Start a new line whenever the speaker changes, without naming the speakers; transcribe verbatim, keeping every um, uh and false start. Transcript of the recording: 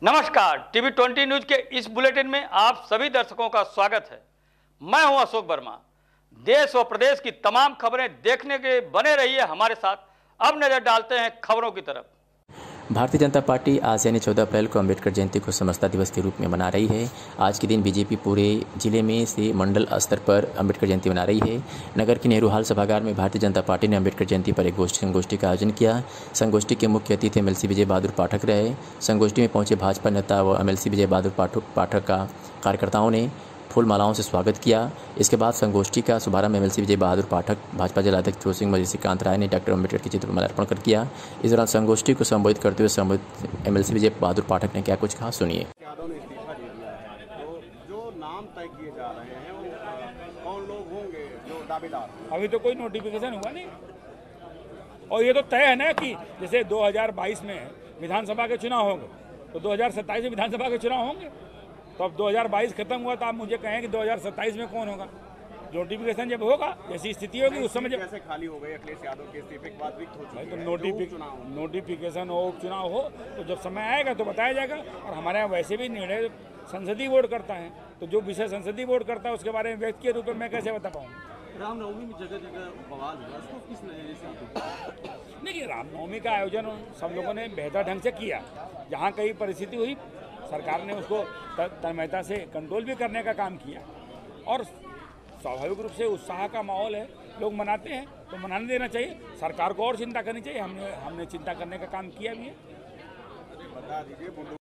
नमस्कार, TV twenty news के इस बुलेटिन में आप सभी दर्शकों का स्वागत है। मैं हूं अशोक वर्मा। देश व प्रदेश की तमाम खबरें देखने के बने रहिए हमारे साथ। अब नजर डालते हैं खबरों की तरफ।
भारतीय जनता पार्टी आज यानी चौदह अप्रैल को अंबेडकर जयंती को समरसता दिवस के रूप में मना रही है। आज के दिन बीजेपी पूरे जिले में से मंडल स्तर पर अंबेडकर जयंती मना रही है। नगर के नेहरू हॉल सभागार में भारतीय जनता पार्टी ने अंबेडकर जयंती पर एक गोष्ठी संगोष्ठी का आयोजन किया। संगोष्ठी के मुख्य अतिथि एमएलसी विजय बहादुर पाठक रहे। संगोष्ठी में पहुंचे भाजपा नेता व एमएलसी विजय बहादुर पाठक का कार्यकर्ताओं ने फूल मालाओं से स्वागत किया। इसके बाद संगोष्ठी का शुभारंभ एमएलसी विजय बहादुर पाठक, भाजपा जिलाध्यक्ष फिरोज सिंह मजीसी कांत राय ने डॉक्टर अम्बेडकर के चित्र पर माल्यार्पण कर किया। इस दौरान संगोष्ठी को संबोधित करते हुए संबोधित एमएलसी विजय बहादुर पाठक ने क्या कुछ कहा, सुनिए।
यादव ने इस्तीफा दे दिया है, तो जो नाम तय किए जा रहे हैं वो कौन लोग होंगे जो दावेदार?
अभी तो कोई नोटिफिकेशन हुआ नहीं, और ये तो तय है ना कि जैसे दो हज़ार बाईस में विधानसभा के चुनाव होंगे तो दो हज़ार सत्ताईस में विधानसभा के चुनाव होंगे। तो अब दो हज़ार बाईस खत्म हुआ तो आप मुझे कहें कि दो हज़ार सत्ताईस में कौन होगा। नोटिफिकेशन जब होगा, जैसी स्थिति होगी उस समय जब
कैसे खाली हो गए अखिलेश यादव के इस्तीफे के बाद रिक्त हो चुकी है,
तो नोटिफिक नोटिफिकेशन हो, उपचुनाव हो, तो जब समय आएगा तो बताया जाएगा। और हमारे यहाँ वैसे भी निर्णय संसदीय बोर्ड करता है, तो जो विषय संसदीय बोर्ड करता है उसके बारे में व्यक्ति के रूप में मैं कैसे बता पाऊँगा।
रामनवमी में जगह जगह बवाल हुआ, उसको किस नजरिए से?
देखिए, रामनवमी का आयोजन सब लोगों ने बेहतर ढंग से किया। जहाँ कहीं परिस्थिति हुई, सरकार ने उसको तन्मयता से कंट्रोल भी करने का काम किया, और स्वाभाविक रूप से उत्साह का माहौल है, लोग मनाते हैं तो मनाने देना चाहिए। सरकार को और चिंता करनी चाहिए, हमने हमने चिंता करने का काम किया भी है।
बता दीजिए।